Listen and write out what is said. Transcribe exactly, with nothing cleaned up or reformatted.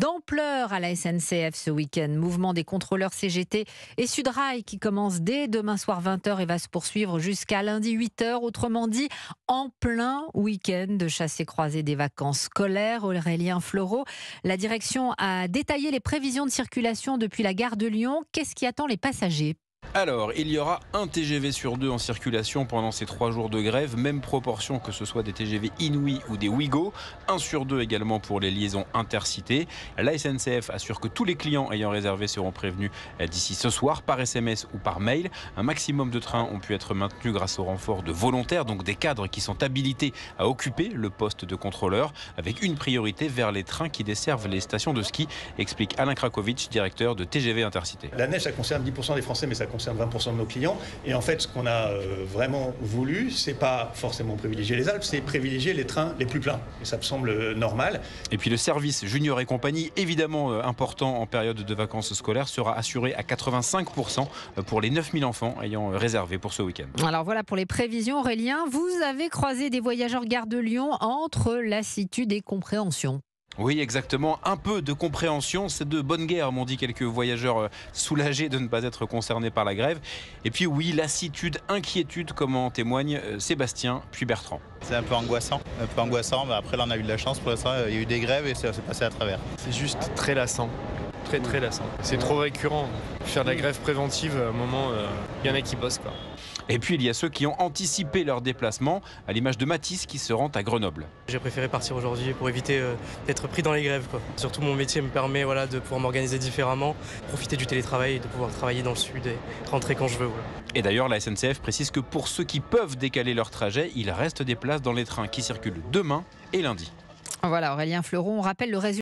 d'ampleur à la S N C F ce week-end. Mouvement des contrôleurs C G T et Sudrail qui commence dès demain soir vingt heures et va se poursuivre jusqu'à lundi huit heures. Autrement dit, en plein week-end de chassé-croisé des vacances scolaires. Aurélien Fleureau, la direction a détaillé les prévisions de circulation depuis la gare de Lyon. Qu'est-ce qui attend les passagers ? Alors, il y aura un T G V sur deux en circulation pendant ces trois jours de grève, même proportion que ce soit des T G V Inouï ou des Ouigo, un sur deux également pour les liaisons intercités. La S N C F assure que tous les clients ayant réservé seront prévenus d'ici ce soir par S M S ou par mail. Un maximum de trains ont pu être maintenus grâce au renfort de volontaires, donc des cadres qui sont habilités à occuper le poste de contrôleur, avec une priorité vers les trains qui desservent les stations de ski, explique Alain Krakowicz, directeur de T G V Intercité. La neige, ça concerne dix pour cent des Français, mais ça concerne vingt pour cent de nos clients. Et en fait, ce qu'on a euh, vraiment voulu, c'est pas forcément privilégier les Alpes, c'est privilégier les trains les plus pleins. Et ça me semble normal. Et puis le service Junior et compagnie, évidemment euh, important en période de vacances scolaires, sera assuré à quatre-vingt-cinq pour cent pour les neuf mille enfants ayant réservé pour ce week-end. Alors voilà pour les prévisions. Aurélien, vous avez croisé des voyageurs gare de Lyon entre lassitude et compréhension. Oui, exactement. Un peu de compréhension, c'est de bonne guerre, m'ont dit quelques voyageurs soulagés de ne pas être concernés par la grève. Et puis oui, lassitude, inquiétude, comme en témoignent Sébastien puis Bertrand. C'est un peu angoissant, un peu angoissant, mais après là on a eu de la chance, pour l'instant il y a eu des grèves et ça s'est passé à travers. C'est juste très lassant, très très lassant. C'est trop récurrent. Faire de la grève préventive, à un moment, il euh, y en a qui bossent quoi. Et puis il y a ceux qui ont anticipé leur déplacement, à l'image de Mathis qui se rend à Grenoble. J'ai préféré partir aujourd'hui pour éviter euh, d'être pris dans les grèves, quoi. Surtout mon métier me permet voilà, de pouvoir m'organiser différemment, profiter du télétravail, de pouvoir travailler dans le sud et rentrer quand je veux. Voilà. Et d'ailleurs la S N C F précise que pour ceux qui peuvent décaler leur trajet, il reste des places dans les trains qui circulent demain et lundi. Voilà Aurélien Fleureau, on rappelle le résultat.